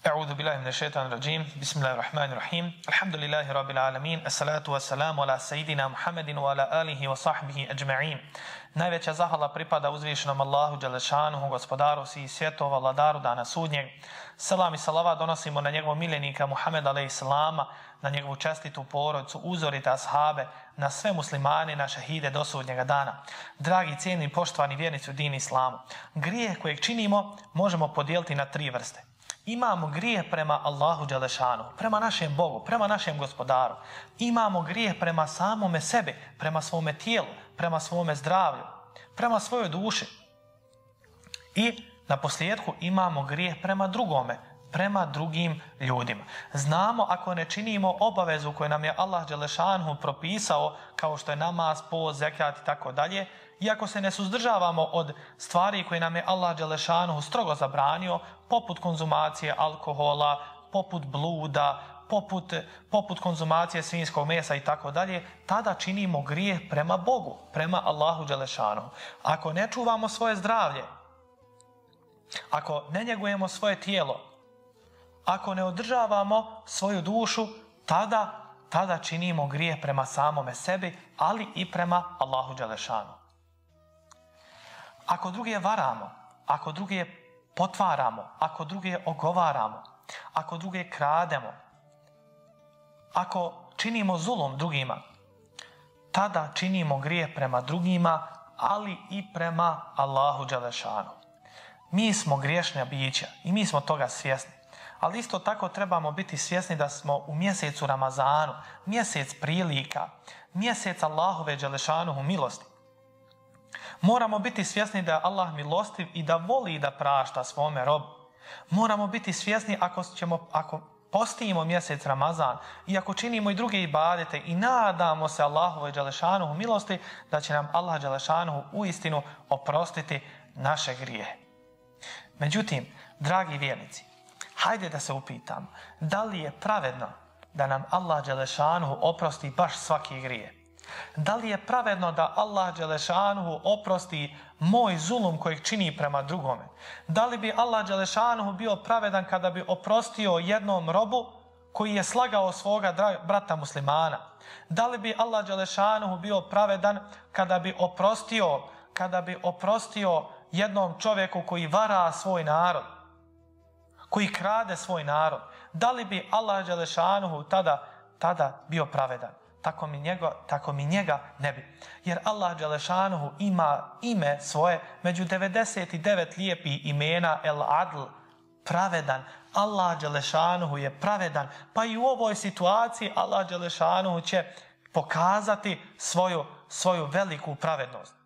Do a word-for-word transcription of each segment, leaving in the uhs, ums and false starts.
A'udhu billahi minash shaitanir rajim. Bismillahir rahmanir rahim. Alhamdulillahi rabbil alamin. Assalatu wassalamu ala sayidina Muhammedin wa ala alihi wa sahbihi ajma'in. Najveća zahvala pripada uzvišenom Allahu dželešanuhu, gospodaru svih svjetova, vladaru dana sudnjeg. Selam i salavat donosimo na njegovog miljenika Muhameda alejhi selama, na njegovu čestitu porodicu, uzorite ashabe, na sve muslimane, na šehide do sudnjega dana. Dragi, cijeni, poštovani vjernici u din islamu, grijeh kojeg činimo možemo podijeliti na tri vrste. Imamo grijeh prema Allahu dželešanu, prema našem Bogu, prema našem gospodaru. Imamo grijeh prema samome sebi, prema svome tijelu, prema svome zdravlju, prema svojoj duši. I na posljedku imamo grijeh prema drugome, prema drugim ljudima. Znamo ako ne činimo obavezu koju nam je Allah dželešanu propisao, kao što je namaz, post, zekat i tako dalje, i ako se ne suzdržavamo od stvari koje nam je Allah dželešanu strogo zabranio, poput konzumacije alkohola, poput bluda, poput, poput konzumacije svinjskog mesa i tako dalje, tada činimo grijeh prema Bogu, prema Allahu dželešanu. Ako ne čuvamo svoje zdravlje, ako ne njegujemo svoje tijelo, ako ne održavamo svoju dušu, tada, tada činimo grijeh prema samome sebi, ali i prema Allahu dželešanu. Ako druge varamo, ako druge potvaramo, ako druge ogovaramo, ako druge krademo, ako činimo zulum drugima, tada činimo grijeh prema drugima, ali i prema Allahu dželešanu. Mi smo griješna bića i mi smo toga svjesni. Ali isto tako trebamo biti svjesni da smo u mjesecu Ramazanu, mjesec prilika, mjesec Allahove dželešanuhu milosti. Moramo biti svjesni da je Allah milostiv i da voli da prašta svome robu. Moramo biti svjesni ako, ćemo, ako postimo mjesec Ramazan i ako činimo i druge ibadete i nadamo se Allahove dželešanuhu milosti, da će nam Allah dželešanuhu uistinu oprostiti naše grijehe. Međutim, dragi vjernici, hajde da se upitam, da li je pravedno da nam Allah dželešanuhu oprosti baš svaki grije? Da li je pravedno da Allah dželešanuhu oprosti moj zulum kojeg čini prema drugome? Da li bi Allah dželešanuhu bio pravedan kada bi oprostio jednom robu koji je slagao svoga brata muslimana? Da li bi Allah dželešanuhu bio pravedan kada bi oprostio, kada bi oprostio jednom čovjeku koji vara svoj narod, koji krade svoj narod? Da li bi Allah dželešanuhu tada, tada bio pravedan? Tako mi, njega, tako mi njega ne bi. Jer Allah dželešanuhu ima ime svoje među devedeset devet lijepih imena El Adl, pravedan. Allah dželešanuhu je pravedan, pa i u ovoj situaciji Allah dželešanuhu će pokazati svoju, svoju veliku pravednost.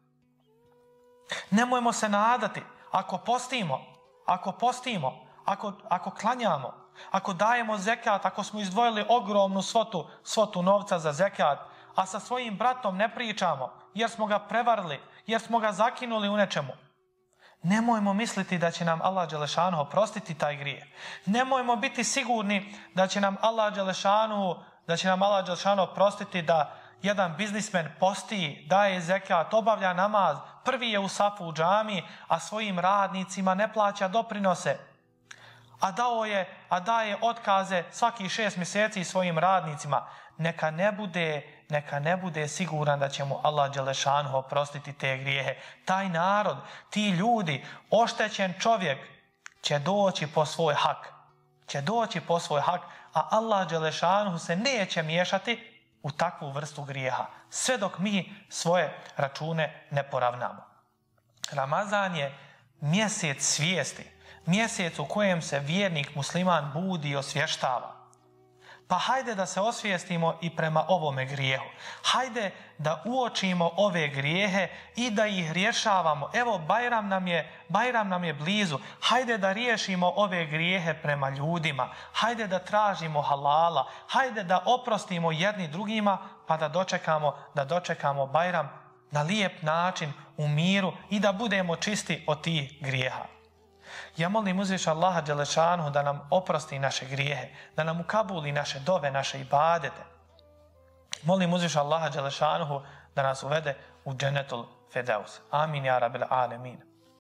Nemojmo se nadati, ako postimo, ako postimo, ako, ako klanjamo, ako dajemo zekat, ako smo izdvojili ogromnu svotu, svotu novca za zekat, a sa svojim bratom ne pričamo jer smo ga prevarili, jer smo ga zakinuli u nečemu, nemojmo misliti da će nam Allah dželešanuhu oprostiti taj grijeh. Nemojmo biti sigurni da će nam Allah dželešanuhu, da će nam Allah dželešanuhu oprostiti da jedan biznismen posti, daje zekat, obavlja namaz, prvi je u safu u džamiji, a svojim radnicima ne plaća doprinose. A dao je, a daje otkaze svakih šest mjeseci svojim radnicima. Neka ne bude, neka ne bude siguran da će mu Allah dželešanuhu oprostiti te grijehe. Taj narod, ti ljudi, oštećen čovjek će doći po svoj hak. Će doći po svoj hak, a Allah dželešanuhu se neće miješati u takvu vrstu grijeha, sve dok mi svoje račune ne poravnamo. Ramazan je mjesec svijesti, mjesec u kojem se vjernik musliman budi i osvještava. Pa hajde da se osvijestimo i prema ovome grijehu. Hajde da uočimo ove grijehe i da ih rješavamo. Evo, Bajram nam je, Bajram nam je blizu. Hajde da riješimo ove grijehe prema ljudima. Hajde da tražimo halala. Hajde da oprostimo jedni drugima pa da dočekamo, da dočekamo Bajram na lijep način, u miru i da budemo čisti od tih grijeha. Ja molim uzviša Allaha dželešanuhu da nam oprosti naše grijehe, da nam ukabuli naše dove, naše ibadete. Molim uzviša Allaha dželešanuhu da nas uvede u džennetul Firdaus. Amin ja rabbil alemin.